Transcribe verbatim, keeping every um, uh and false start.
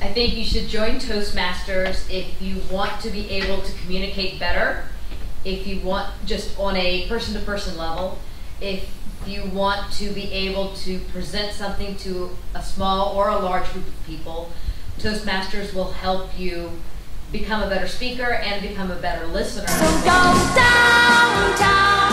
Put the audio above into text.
I think you should join Toastmasters if you want to be able to communicate better, if you want just on a person-to-person level, if you want to be able to present something to a small or a large group of people. Toastmasters will help you become a better speaker and become a better listener. So go downtown.